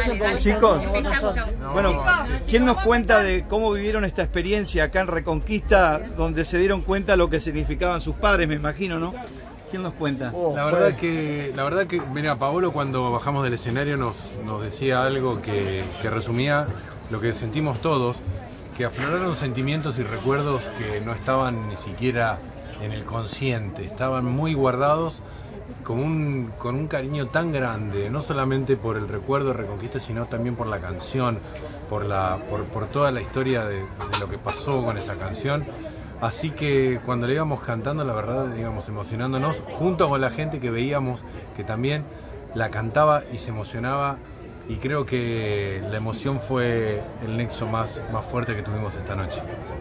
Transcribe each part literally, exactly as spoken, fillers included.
Chicos, bueno, ¿quién nos cuenta de cómo vivieron esta experiencia acá en Reconquista, donde se dieron cuenta lo que significaban sus padres, me imagino, ¿no? ¿Quién nos cuenta? La verdad que, la verdad que, mira, Paolo cuando bajamos del escenario nos, nos decía algo que, que resumía lo que sentimos todos, que afloraron sentimientos y recuerdos que no estaban ni siquiera en el consciente, estaban muy guardados con un, con un cariño tan grande, no solamente por el recuerdo de Reconquista, sino también por la canción, por, la, por, por toda la historia de, de lo que pasó con esa canción. Así que cuando le íbamos cantando, la verdad, íbamos emocionándonos, junto con la gente que veíamos que también la cantaba y se emocionaba, y creo que la emoción fue el nexo más, más fuerte que tuvimos esta noche.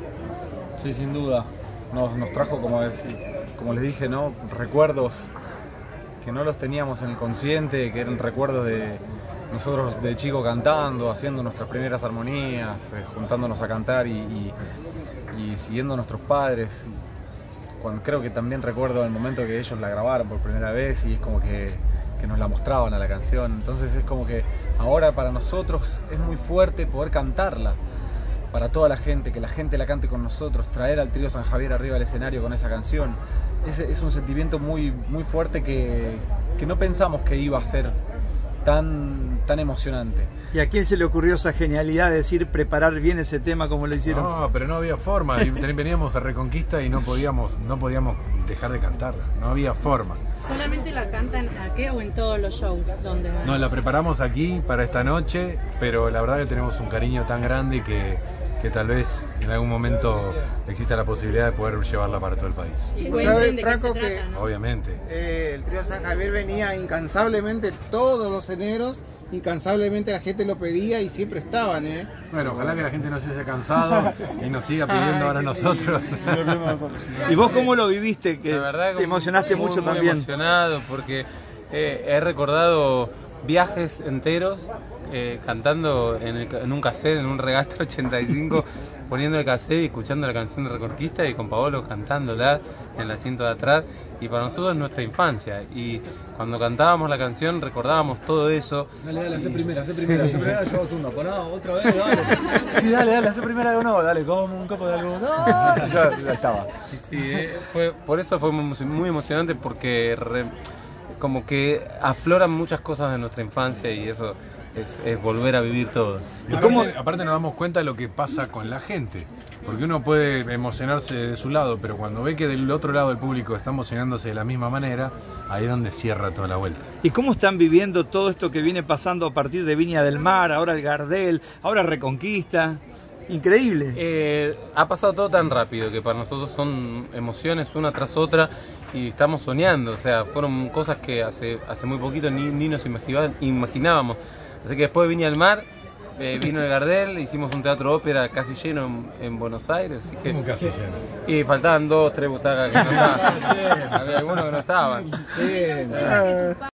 Sí, sin duda. Nos, nos trajo, como, decir, como les dije, ¿no? recuerdos que no los teníamos en el consciente, que eran recuerdos de nosotros de chico cantando, haciendo nuestras primeras armonías, eh, juntándonos a cantar y, y, y siguiendo a nuestros padres. Cuando, creo que también recuerdo el momento que ellos la grabaron por primera vez y es como que, que nos la mostraban a la canción. Entonces es como que ahora para nosotros es muy fuerte poder cantarla para toda la gente, que la gente la cante con nosotros, traer al Trío San Javier arriba del escenario con esa canción. Es, es un sentimiento muy, muy fuerte que, que no pensamos que iba a ser tan, tan emocionante. ¿Y a quién se le ocurrió esa genialidad de decir preparar bien ese tema como lo hicieron? No, pero no había forma. Veníamos a Reconquista y no podíamos, no podíamos dejar de cantarla. No había forma. ¿Solamente la cantan aquí o en todos los shows? ¿Dónde van? No, la preparamos aquí para esta noche, pero la verdad que tenemos un cariño tan grande que, que tal vez en algún momento exista la posibilidad de poder llevarla para todo el país. Y cuenten de qué se Franco, trata, que, ¿no? Obviamente. Eh, el Trío San Javier venía incansablemente todos los eneros, incansablemente la gente lo pedía y siempre estaban, ¿eh? Bueno, ojalá que la gente no se haya cansado y nos siga pidiendo ahora a nosotros. ¿Y vos cómo lo viviste? Que La verdad, te emocionaste muy, mucho muy también. emocionado porque eh, he recordado viajes enteros eh, cantando en, el, en un cassette, en un Regato ochenta y cinco, poniendo el cassette y escuchando la canción de Reconquista y con Paolo cantándola en el asiento de atrás. Y para nosotros es nuestra infancia. Y cuando cantábamos la canción recordábamos todo eso. Dale, dale, hace primera, hace primera, hace primera, yo hago segunda. Pará, otra vez, dale. Sí, dale, dale, hace primera de uno, dale, como un copo de algo. No, ya, ya estaba. Sí, eh, fue, por eso fue muy, muy emocionante porque re, como que afloran muchas cosas de nuestra infancia y eso es, es volver a vivir todo. Y cómo, aparte nos damos cuenta de lo que pasa con la gente, porque uno puede emocionarse de su lado, pero cuando ve que del otro lado del público está emocionándose de la misma manera, ahí es donde cierra toda la vuelta. ¿Y cómo están viviendo todo esto que viene pasando a partir de Viña del Mar, ahora el Gardel, ahora Reconquista? Increíble. Eh, ha pasado todo tan rápido que para nosotros son emociones una tras otra y estamos soñando, o sea, fueron cosas que hace, hace muy poquito ni, ni nos imaginábamos. Así que después de Viña del Mar, eh, vino el Gardel, hicimos un teatro ópera casi lleno en, en Buenos Aires. Así que, ¿Cómo casi lleno? Y faltaban dos, tres butacas que no estaban. Había algunos que no estaban. Bien.